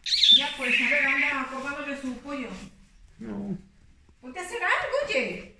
Ya, pues, a ver, anda, cómalo de su pollo. No. Ponte a hacer algo, oye.